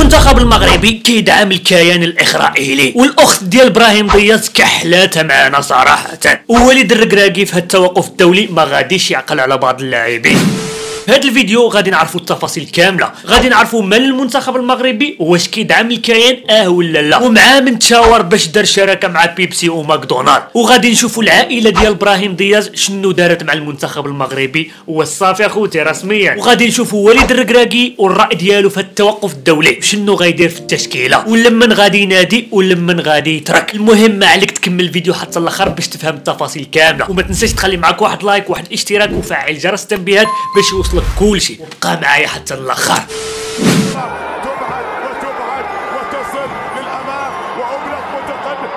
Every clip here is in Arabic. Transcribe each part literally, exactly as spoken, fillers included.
المنتخب المغربي كيدعم الكيان الإسرائيلي، والأخت ديال إبراهيم دياز كحلاتها معانا صراحة. ووليد الركراكي في هاد التوقف الدولي ما غاديش يعقل على بعض اللاعبين. في هذا الفيديو غادي نعرفوا التفاصيل كامله، غادي نعرفوا من المنتخب المغربي واش كيدعم الكيان اه ولا لا، ومعاه من تشاور باش دار شراكه مع بيبسي وماكدونالد، وغادي نشوفوا العائله ديال إبراهيم دياز شنو دارت مع المنتخب المغربي والصافي اخوتي رسميا، وغادي نشوفوا وليد الركراكي والراي ديالو في التوقف الدولي شنو غايدير في التشكيله، ولمن غادي ينادي ولمن غادي يترك. المهم ما عليك تكمل الفيديو حتى الاخر باش تفهم التفاصيل كامله، وما تنساش تخلي معك واحد لايك واحد اشتراك وفعل جرس التنبيهات باش يوصل كل شيء، وبقى معايا حتى الاخر. تبعد وتبعد وتصل للامام وابلغ متقدم.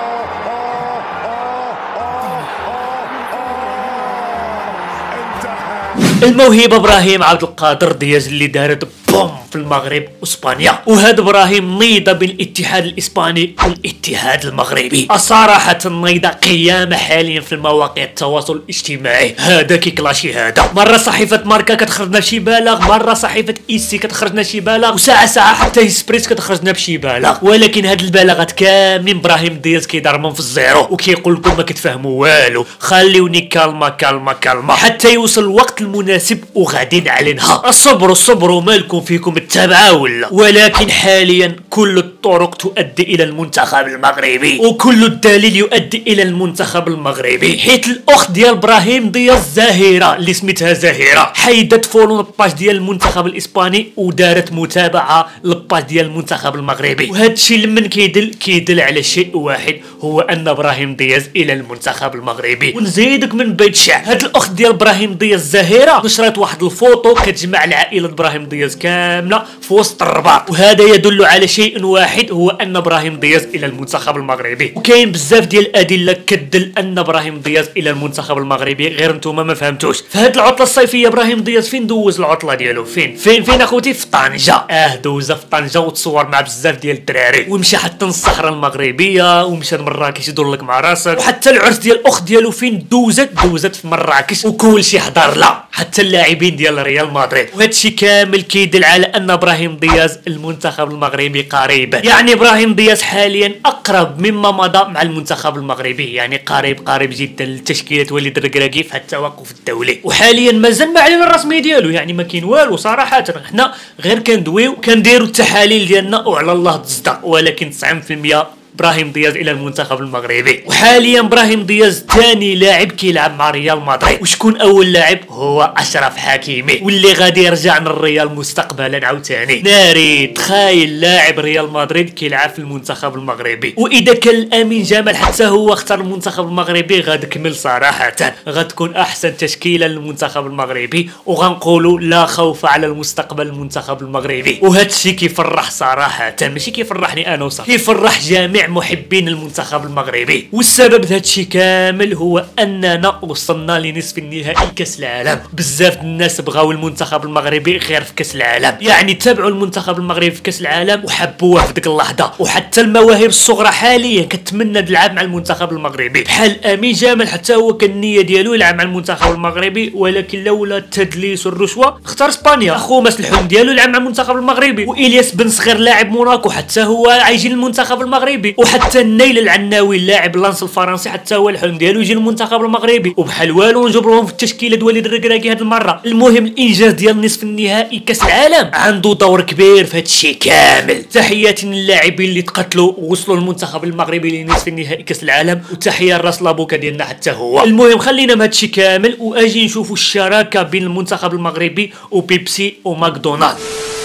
انتهى. الموهبه ابراهيم عبد القادر دياز اللي دارت بوم في المغرب واسبانيا، وهذا ابراهيم نيضه بين الاتحاد الاسباني والاتحاد المغربي. الصراحه النيضه قيامه حاليا في المواقع التواصل الاجتماعي، هذا كيكلاشي هذا، مره صحيفه ماركا كتخرجنا بشي بالغ، مره صحيفه ايسي كتخرجنا شي بالغ، وساعه ساعه حتى سبريس كتخرجنا بشي بالغ، ولكن هاد البلاغات كاملين ابراهيم دياز كيضربهم في الزيرو وكيقول لكم ما كتفهموا والو، خليوني كالما كالما كالما حتى يوصل الوقت المناسب وغادي نعلنها. الصبروا صبروا مالكم فيكم التابعه ولا، ولكن حاليا كل الطرق تؤدي الى المنتخب المغربي، وكل الدليل يؤدي الى المنتخب المغربي، حيث الاخت ديال ابراهيم دياز زاهره اللي سميتها زاهره حيدت فولو الباج ديال المنتخب الاسباني ودارت متابعه للباج ديال المنتخب المغربي، وهذا الشيء لمن كيدل كيدل على شيء واحد، هو ان ابراهيم دياز الى المنتخب المغربي. ونزيدك من بيت الشعر، هاد الاخت ديال ابراهيم دياز زاهره نشرت واحد الفوطو كتجمع العائله ابراهيم دياز كامله في وسط الرباط، وهذا يدل على شيء واحد، هو ان ابراهيم دياز الى المنتخب المغربي. وكاين بزاف ديال الادله كتدل ان ابراهيم دياز الى المنتخب المغربي، غير نتوما ما فهمتوش. في هذه العطله الصيفيه ابراهيم دياز فين دوز العطله ديالو؟ فين فين فين اخوتي؟ في طنجه. اه دوزه في طنجه وتصور مع بزاف ديال الدراري، ومشى حتى الصحراء المغربيه، ومشى لمراكش يدور لك مع راسك، وحتى العرس ديال الاخت ديالو فين دوزت؟ دوزت في مراكش، وكل شيء حضر لا حتى اللاعبين ديال ريال مدريد، وهذا الشيء كامل كيدل على ان ابراهيم دياز المنتخب المغربي قريبا. يعني ابراهيم دياز حاليا اقرب مما مضى مع المنتخب المغربي، يعني قريب قريب جدا لتشكيله وليد الركراكي في التوقف الدولي، وحاليا مازال ما اعلن الرسمي ديالو، يعني ما كاين والو صراحه، حنا غير كندويو كنديروا التحاليل ديالنا وعلى الله تصدق، ولكن تسعين في المية إبراهيم دياز الى المنتخب المغربي. وحاليا إبراهيم دياز ثاني لاعب كيلعب مع ريال مدريد، وشكون اول لاعب؟ هو اشرف حكيمي، واللي غادي يرجع للريال مستقبلا عاوتاني. ناري تخايل لاعب ريال مدريد كيلعب في المنتخب المغربي، واذا كان الامين جمال حتى هو اختار المنتخب المغربي غتكمل صراحه، غتكون احسن تشكيله للمنتخب المغربي، وغنقولوا لا خوف على المستقبل المنتخب المغربي. وهذا الشيء كيفرح صراحه، ماشي كيفرحني انا وصافي، كيفرح جميع محبين المنتخب المغربي. والسبب هذا الشيء كامل هو اننا وصلنا لنصف النهائي كاس العالم. بزاف الناس بغاو المنتخب المغربي غير في كاس العالم، يعني تابعوا المنتخب المغربي في كاس العالم وحبوه في ديك اللحظه، وحتى المواهب الصغرى حاليا كتمنى تلعب مع المنتخب المغربي، بحال امين جمال حتى هو كان النيه ديالو يلعب مع المنتخب المغربي، ولكن لولا التدليس والرشوه اختار اسبانيا. اخو ماس الحلم ديالو يلعب مع المنتخب المغربي، والياس بن صغير لاعب موناكو حتى هو عايجي للمنتخب المغربي، وحتى النيل العناوي اللاعب لانس الفرنسي حتى هو الحلم ديالو يجي للمنتخب المغربي، وبحال والو نجبرهم في التشكيله ديال وليد الركراكي هذه المره. المهم الانجاز ديال نصف النهائي كاس العالم عنده دور كبير في هذا الشيء كامل. تحياتي للاعبين اللي تقتلوا ووصلوا للمنتخب المغربي لنصف النهائي كاس العالم، وتحيه لراس لابوكا ديالنا حتى هو. المهم خلينا من هذا الشيء كامل واجي نشوفوا الشراكه بين المنتخب المغربي وبيبسي وماكدونالد.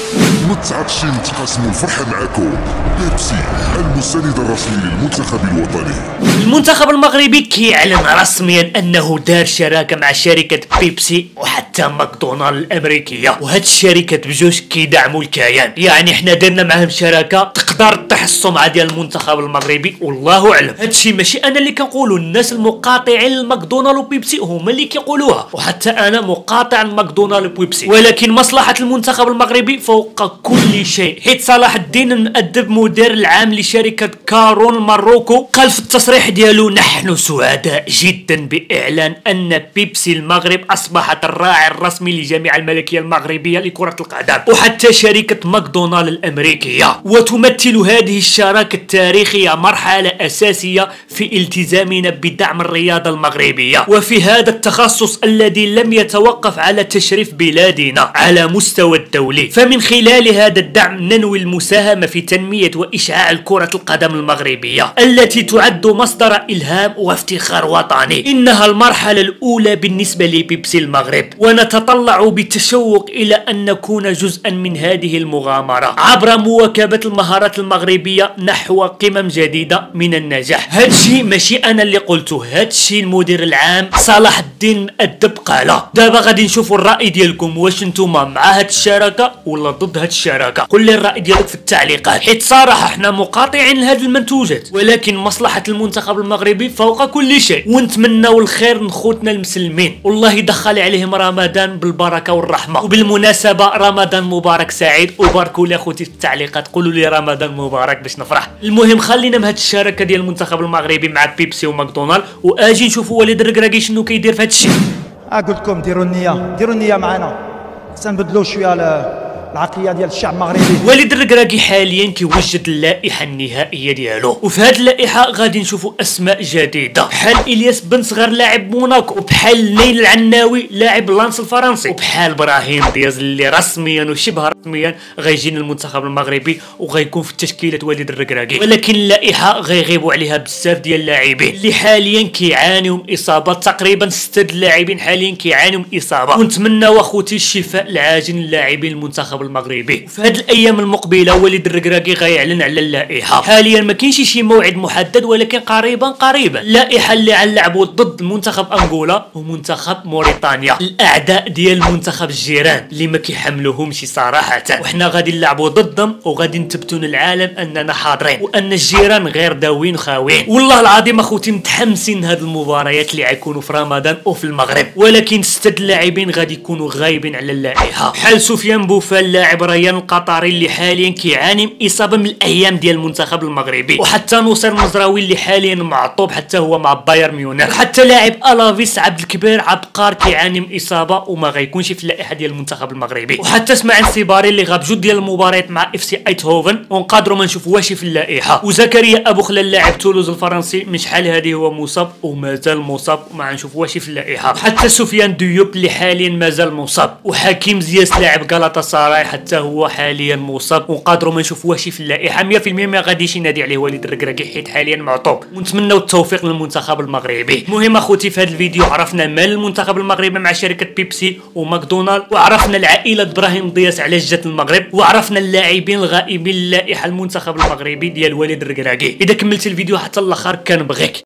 متعطشين تقاسموا الفرحة معكم؟ بيبسي المساند الرسمي للمنتخب الوطني. المنتخب المغربي كيعلن رسميا انه دار شراكه مع شركه بيبسي وحتى ماكدونالد الامريكيه، وهاد الشركات بجوج كيدعموا الكيان، يعني حنا درنا معاهم شراكه تقدر تقدر تطيح السمعه ديال المنتخب المغربي والله اعلم. هادشي ماشي انا اللي كنقولو، الناس المقاطعين لماكدونالد وبيبسي هما اللي كيقولوها، وحتى انا مقاطع لماكدونالد وبيبسي، ولكن مصلحه المنتخب المغربي فوق كل شيء. حيت صلاح الدين المؤدب مدير العام لشركه كارون ماروكو قال في التصريح ديالو: نحن سعداء جدا باعلان ان بيبسي المغرب اصبحت الراعي الرسمي لجامعه الملكيه المغربيه لكره القدم وحتى شركه ماكدونالد الامريكيه، وتمثل هذه الشراكه التاريخيه مرحله اساسيه في التزامنا بدعم الرياضه المغربيه وفي هذا التخصص الذي لم يتوقف على تشريف بلادنا على مستوى الدولي. فمن خلال هذا الدعم ننوي المساهمه في تنميه واشعاع كره القدم المغربيه التي تعد مصدر الهام وافتخار وطني. انها المرحله الاولى بالنسبه لبيبسي المغرب، ونتطلع بتشوق الى ان نكون جزءا من هذه المغامره عبر مواكبه المهارات المغربيه نحو قمم جديده من النجاح. هادشي ماشي انا اللي قلته، هادشي المدير العام صلاح الدين مؤدب قاله. دابا غادي نشوفوا الراي ديالكم، واش نتوما مع هاد الشراكه ولا ضد هاد الشراكه؟ قول لي الراي ديالك في التعليقات، حيت صراحه احنا مقاطعين لهاد المنتوجات، ولكن مصلحه المنتخب المغربي فوق كل شيء، ونتمناو الخير لخوتنا المسلمين، والله يدخل عليهم رمضان بالبركه والرحمه. وبالمناسبه رمضان مبارك سعيد، وباركوا لي اخوتي في التعليقات، قولوا لي رمضان مبارك باش نفرح. المهم خلينا من هاد الشراكه ديال المنتخب المغربي مع بيبسي وماكدونالد، واجي نشوفوا وليد الركراكي شنو كيدير في هاد الشيء. اقول لكم ديروا النيه، ديروا النيه معنا، خصنا نبدلوا شويه العقليه ديال الشعب المغربي. وليد الركراكي حاليا كيوجد اللائحه النهائيه ديالو، وفي هذه اللائحه غادي نشوفوا اسماء جديده بحال الياس بن صغر لاعب موناكو، وبحال نيل العناوي لاعب لانس الفرنسي، وبحال ابراهيم دياز اللي رسميا وشبه رسميا غيجي للمنتخب المغربي وغيكون في تشكيله وليد الركراكي. ولكن اللائحه غيغيبوا عليها بزاف ديال اللاعبين اللي حاليا كيعانيوا من اصابات، تقريبا سته اللاعبين حاليا كيعانيوا من اصابه، ونتمناو اخوتي الشفاء العاجل للاعبين المنتخب المغربي. في هذه الايام المقبله وليد الركراكي غيعلن على اللائحه. حاليا ما كاينش شي موعد محدد، ولكن قريبا قريبا اللائحه اللي غنلعبوا ضد منتخب انغولا ومنتخب موريتانيا، الاعداء ديال منتخب الجيران اللي ما كيحملوهمش صراحه، وحنا غادي نلعبوا ضدهم وغادي نثبتوا للعالم اننا حاضرين وان الجيران غير داوين خاوين. والله العظيم اخوتي متحمسين هاد المباريات اللي غيكونوا في رمضان وفي المغرب، ولكن سته اللاعبين غادي يكونوا غايبين على اللائحه، بحال سفيان بوفال لاعب ريان القطري اللي حاليا كيعاني من اصابه من الايام ديال المنتخب المغربي، وحتى نصير مزراوي اللي حاليا معطوب حتى هو مع بايرن ميونخ، وحتى لاعب الافيس عبد الكبير عبقار كيعاني من اصابه وما غيكونش في اللائحه ديال المنتخب المغربي، وحتى اسماعيل سيباري اللي غاب جوج ديال المباريات مع اف سي ايتهوفن ونقدروا ما نشوفوا واش في اللائحه، وزكريا ابو خلال لاعب تولوز الفرنسي من شحال هذه هو مصاب ومازال مصاب وما نشوفوا واش في اللائحه، وحتى سفيان ديوب اللي حاليا مازال مصاب، وحكيم زياس لاعب غلطة سراي حتى هو حاليا مصاب ونقدروا ما نشوفوا واش في اللائحه. مية في المية ما غاديش ينادي عليه وليد الركراكي حيت حاليا معطوب، ونتمنوا التوفيق للمنتخب المغربي. المهم اخوتي في هذا الفيديو عرفنا مال المنتخب المغربي مع شركه بيبسي وماكدونالد، وعرفنا العائله ابراهيم ضياس علاش جات المغرب، وعرفنا اللاعبين الغائبين للائحه المنتخب المغربي ديال وليد الركراكي. اذا كملت الفيديو حتى الاخر كنبغيك